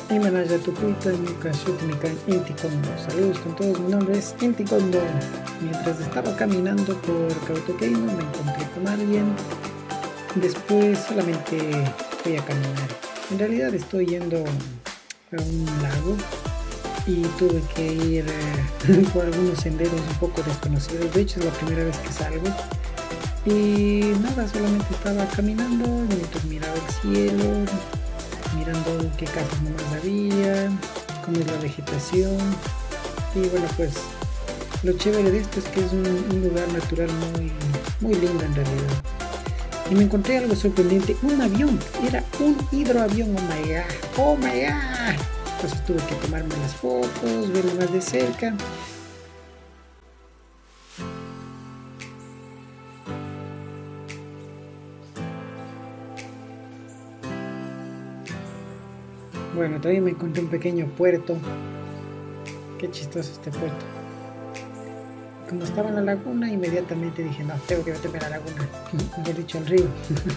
Imanaya Tucuita, Nukashut Mikan Intikondo. Saludos con todos, mi nombre es Intikondo. Mientras estaba caminando por Cautoqueino me encontré con alguien. Después solamente fui a caminar. En realidad estoy yendo a un lago y tuve que ir por algunos senderos un poco desconocidos. De hecho es la primera vez que salgo. Y nada, solamente estaba caminando mientras miraba el cielo, mirando qué casas nomás había, cómo es la vegetación. Y bueno, pues lo chévere de esto es que es un lugar natural muy lindo en realidad. Y me encontré algo sorprendente, un avión, era un hidroavión, oh my god, oh my god. Entonces tuve que tomarme las fotos, verlo más de cerca. Bueno, también me encontré un pequeño puerto. Qué chistoso este puerto. Como estaba en la laguna, inmediatamente dije, no, tengo que meterme a la laguna. Mejor dicho, al río.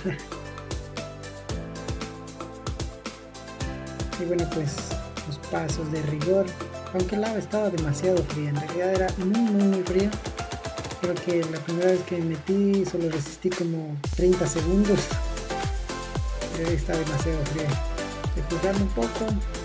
Y bueno, pues los pasos de rigor. Aunque el agua estaba demasiado fría, en realidad era muy fría. Creo que la primera vez que me metí solo resistí como 30 segundos. Está demasiado fría. Estoy jugando un poco.